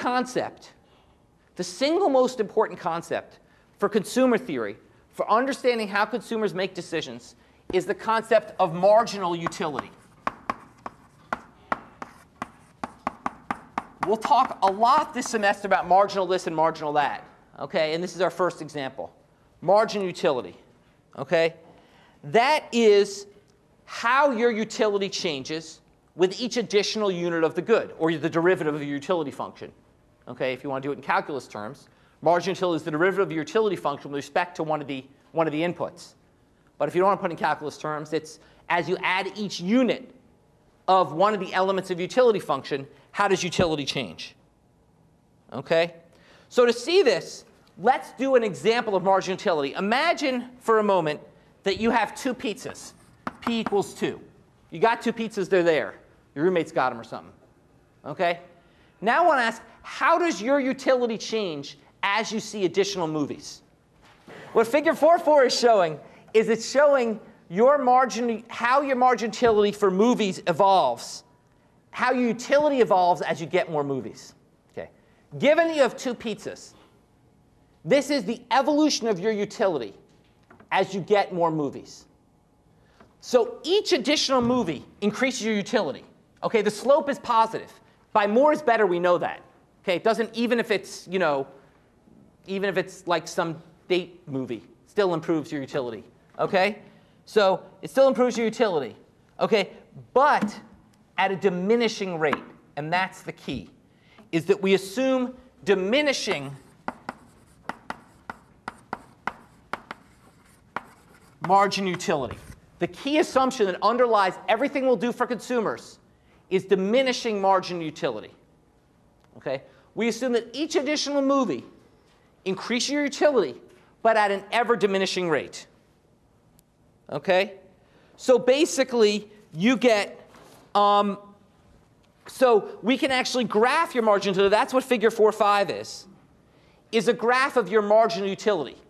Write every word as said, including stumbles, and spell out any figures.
concept, the single most important concept for consumer theory, for understanding how consumers make decisions, is the concept of marginal utility. We'll talk a lot this semester about marginal this and marginal that. Okay? And this is our first example. Marginal utility. Okay? That is how your utility changes with each additional unit of the good, or the derivative of your utility function. Okay? If you want to do it in calculus terms, marginal utility is the derivative of your utility function with respect to one of the, one of the inputs. But if you don't want to put it in calculus terms, it's as you add each unit of one of the elements of utility function, how does utility change? Okay? So to see this, let's do an example of marginal utility. Imagine for a moment that you have two pizzas. P equals two. You got two pizzas, they're there. Your roommate's got them or something. Okay? Now I want to ask, how does your utility change as you see additional movies? What figure four point four is showing is it's showing your margin, how your marginal utility for movies evolves, how your utility evolves as you get more movies. Okay. Given that you have two pizzas, this is the evolution of your utility as you get more movies. So each additional movie increases your utility. Okay, the slope is positive. By more is better, we know that. Okay, it doesn't, even if it's, you know, even if it's like some date movie, still improves your utility. Okay? So it still improves your utility. Okay? But at a diminishing rate. And that's the key, is that we assume diminishing margin utility. The key assumption that underlies everything we'll do for consumers is diminishing margin utility. Okay? We assume that each additional movie increases your utility, but at an ever diminishing rate. Okay? So basically, you get, um, so we can actually graph your margin utility. That's what figure four point five is, is a graph of your marginal utility.